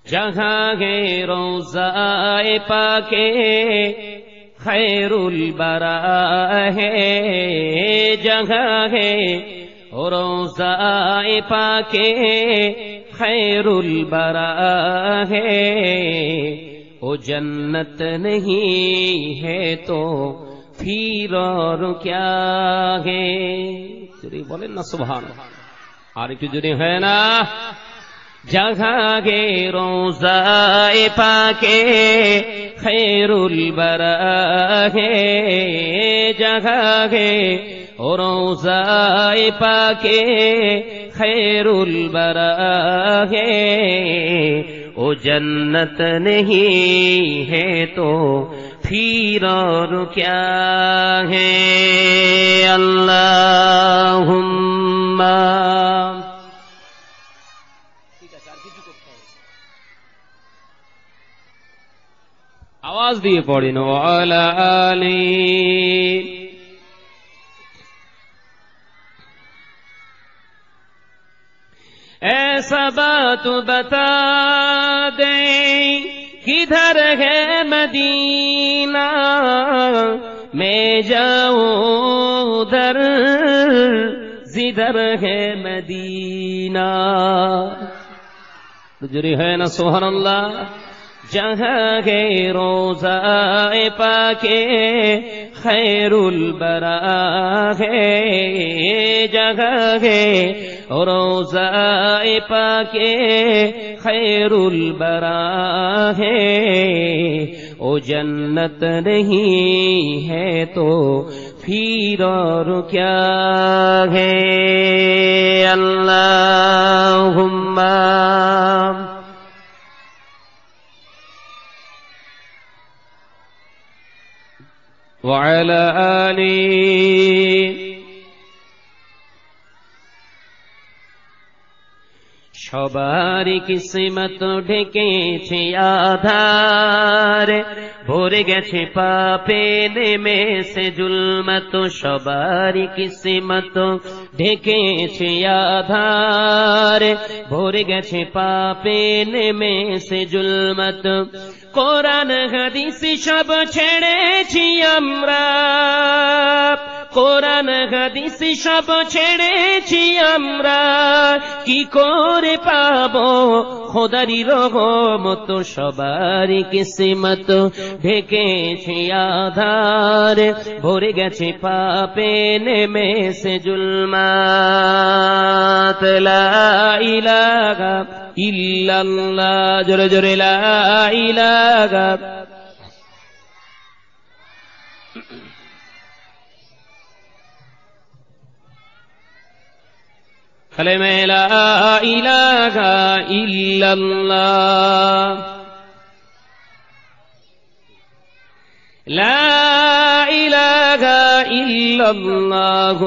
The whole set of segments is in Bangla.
جہاں ہے روضہ پاک خیر البراء ہے، جگہ ہے روضہ پاک خیر البراء ہے، وہ جنت نہیں ہے تو پھر اور کیا ہے؟ جڑی بولے نا سبحان اللہ، اور ایک جڑی ہے نا، جگہ گے روضہ پاک خیر البراء ہے، جگہ گے روضہ پاک خیر البراء ہے، وہ جنت نہیں ہے تو پھر اور کیا ہے؟ اللہم آواز دیے پڑی نو وعلی آلہ۔ ایسا بات بتا دیں کدھر ہے مدینہ، میں جاؤں ادھر زدھر ہے مدینہ۔ جری ہے نا سبحان اللہ، جہاں ہے روضہ پاک خیر البراء ہے، جگہ ہے روضہ پاک خیر البراء ہے، وہ جنت نہیں ہے تو پھر اور کیا ہے؟ اللہم وعلی آلہ۔ সবার কিসমত ঢেকেছে আধার, ভরে গেছে পাপে নেমেছে জুলমত। সবার কিসমত ঢেকেছে আধার, ভরে গেছে পাপে নেমেছে জুলমত। কোরআন হাদিস সব ছেড়েছি আমরা, কোরআন হাদিস সব ছেড়েছি আমরা, কি করে পাবো খোদারি রহমত। সবার কিসমত ঢেকেছে আধার, ভরে গেছে পাপে নেমেছে জুলমাত। লা ইলাহা ইল্লাল্লাহ, জোরে জোরে লা ইলাহা। کلمہ لا الہ الا اللہ، لا الہ الا اللہ۔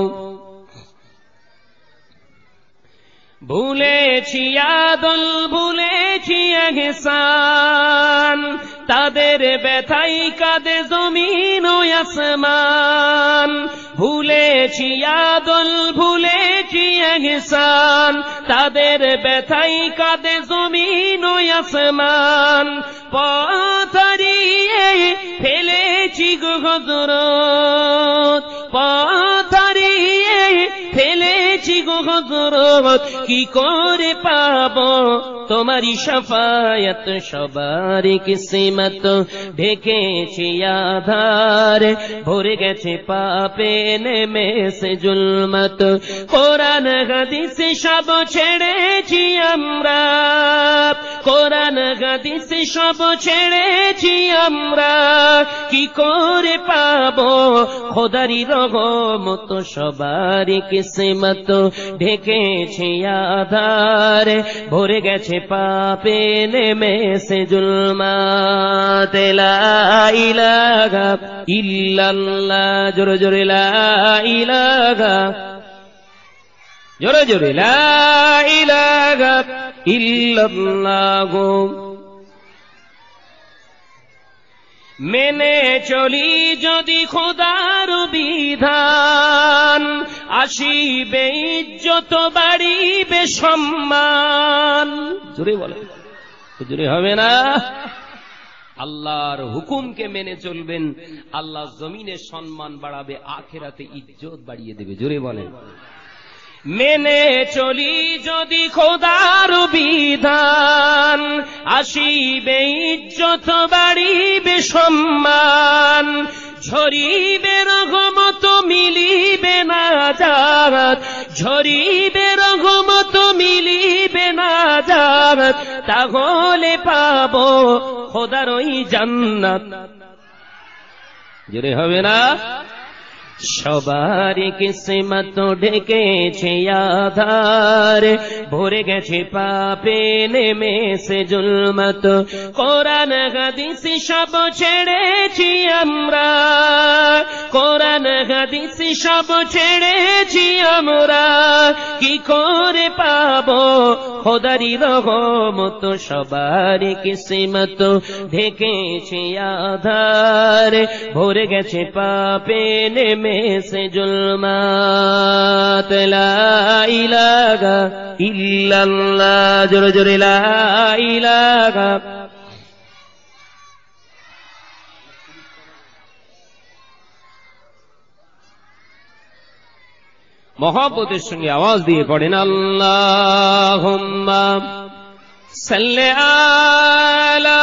ভুলেছি আদল ভুলেছি ইহসান, তাদের ব্যথাই কাঁদে জমিন ও আসমান। ভুলেছি আদল ভুলেছি ইহসান, তাদের ব্যথাই কাঁদে জমিন ও আসমান। পথ হারিয়ে ফেলেছি গো হযরত, পথ হারিয়ে ফেলেছি গো হযরত, কি করে পাবো তোমারি শাফায়াত। সবার কিসমত ঢেকেছে আধার, ভরে গেছে পাপে নেমেছে জুলমত। কোরআন হাদিস সব ছেড়েছি আমরা, কোরআন হাদিস সব ছেড়েছি আমরা, কি করে পাবো খোদারি রহমত। সবার কিসমত ঢেকেছে আধার, ভরে গেছে পাপে নেমেছে জুলমাত। লা ইলাহা ইল্লাল্লাহ, জোরে জোরে লা ইলাহা, জোরে জোরে লা ইলাহা ইল্লাল্লাহ। মেনে চলি যদি খোদার বিধান, আসিবে ইজ্জত বাড়িবে সম্মান। জোরে বলে জোরে হবে না? আল্লাহর হুকুমকে মেনে চলবেন, আল্লাহ জমিনে সম্মান বাড়াবে, আখিরাতে ইজ্জত বাড়িয়ে দেবে। জোরে বলেন। মেনে চলি যদি খোদার বিধান, আসিবে ইজ্জত বাড়িবে সম্মান, ঝরিবে রহমত মিলিবে নাজাত, ঝরিবে রহমত মিলিবে নাজাত, তাহলে পাবো খোদার ওই জান্নাত। জোরে হবে না? সবার কিসমত ঢেকেছে আধার, ভরে গেছে পাপে নেমেছে জুলমত, কোরআন হাদিস সব ছেড়েছি আমরা, কোরআন হাদিস সব ছেড়েছি আমরা, কি করে পাবো খোদারি রহমত? সবার কিসমত ঢেকেছে আধার, ভরে গেছে পাপে নেমে से जुल्मात, ला इलाहा इल्लल्लाह, जोरे जोरे ला इलाहा। मोहब्बतेर संगे आवाज दिए पढ़ेन अल्लाहुम्मा सल्लि आला,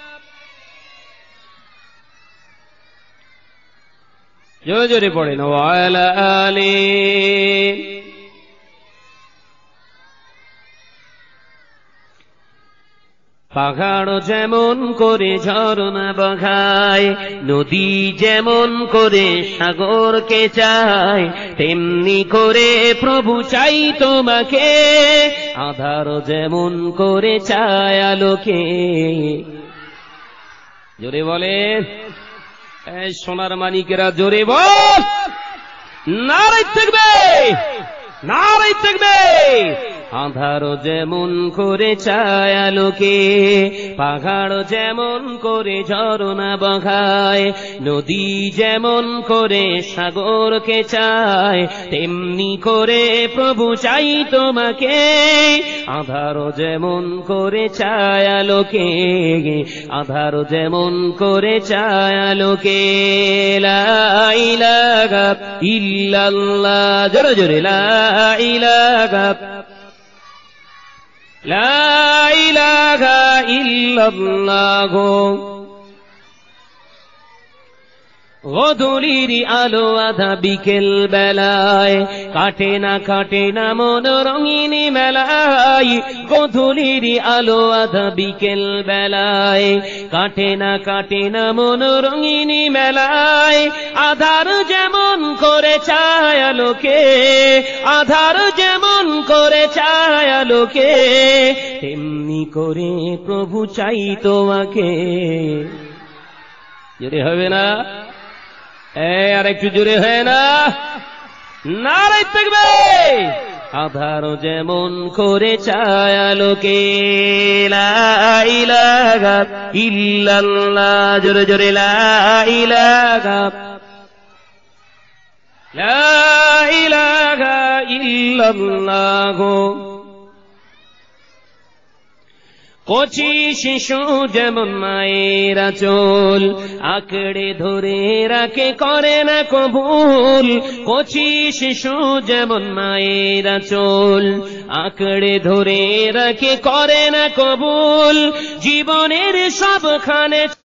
জোরে জোরে পড়েন ওয়ালা আলি। পাহাড় যেমন করে ঝরনা বগায়, নদী যেমন করে সাগরকে চায়, তেমনি করে প্রভু চাই তোমাকে, আধার যেমন করে চায় আলোকে। জোরে বলেন। এই সোনার মানিকেরা জোরে বল, নারে তাকবীর, নারে তাকবীর। আধার যেমন করে চায় আলোকে, পাহাড় যেমন করে ঝরনা বগায়, নদী যেমন করে সাগরকে চায়, তেমনি করে প্রভু চাই তোমাকে, আধার যেমন করে চায় আলোকে, আধার যেমন করে চায় আলোকে। লা ইলাহা ইল্লাল্লাহ, জোরে জোরে লা ইলাহা, লা ইলাহা ইল্লাল্লাহ। গধূলির আলো আধা বিকেল বেলায়, কাটে না মন রঙিন মেলায়, গধূলির আলো আধা বিকেল বেলায়, কাটে না মন রঙিন মেলায়, আধার যেমন করে চায় আলোকে, আধার যেমন করে চায় আলোকে, তেমনি করে প্রভু চাই তোমাকে। জোরে হবে না? আর একটু জোরে হয় না? নারে তাকবীর। আধার যেমন করে চায় আলোকে, লা ইলাহা ইল্লাল্লাহ, জোরে জোরে লা ইলাহা, লা ইলাহা ইল্লাল্লাহ। কচি শিশু যেমন মায়ের আঁচল আঁকড়ে ধরে রাখে, করে না কবুল, কচি শিশু যেমন মায়ের আঁচল আঁকড়ে ধরে রাখে, করে না কবুল, জীবনের সবখানে